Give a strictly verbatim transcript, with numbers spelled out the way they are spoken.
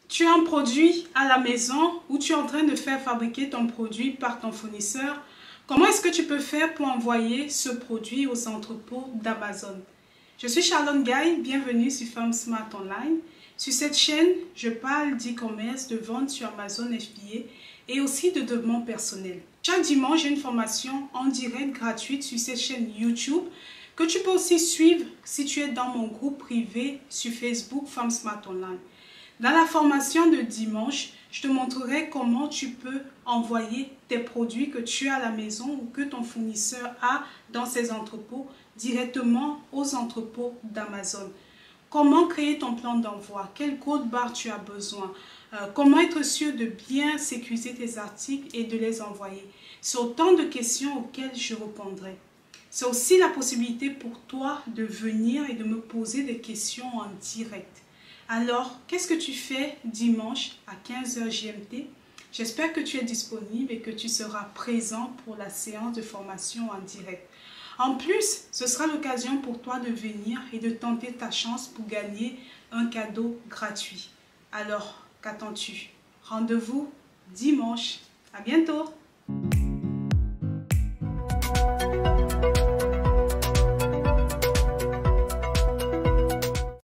Tu as un produit à la maison ou tu es en train de faire fabriquer ton produit par ton fournisseur. Comment est-ce que tu peux faire pour envoyer ce produit aux entrepôts d'Amazon? Je suis Charlotte Gaye, bienvenue sur Femme Smart Online. Sur cette chaîne, je parle d'e-commerce, de vente sur Amazon F B A et aussi de développement personnel. Chaque dimanche, j'ai une formation en direct gratuite sur cette chaîne YouTube que tu peux aussi suivre si tu es dans mon groupe privé sur Facebook Femme Smart Online. Dans la formation de dimanche, je te montrerai comment tu peux envoyer tes produits que tu as à la maison ou que ton fournisseur a dans ses entrepôts directement aux entrepôts d'Amazon. Comment créer ton plan d'envoi, quel code barre tu as besoin, euh, comment être sûr de bien sécuriser tes articles et de les envoyer. C'est autant de questions auxquelles je répondrai. C'est aussi la possibilité pour toi de venir et de me poser des questions en direct. Alors, qu'est-ce que tu fais dimanche à quinze heures G M T? J'espère que tu es disponible et que tu seras présent pour la séance de formation en direct. En plus, ce sera l'occasion pour toi de venir et de tenter ta chance pour gagner un cadeau gratuit. Alors, qu'attends-tu? Rendez-vous dimanche. À bientôt!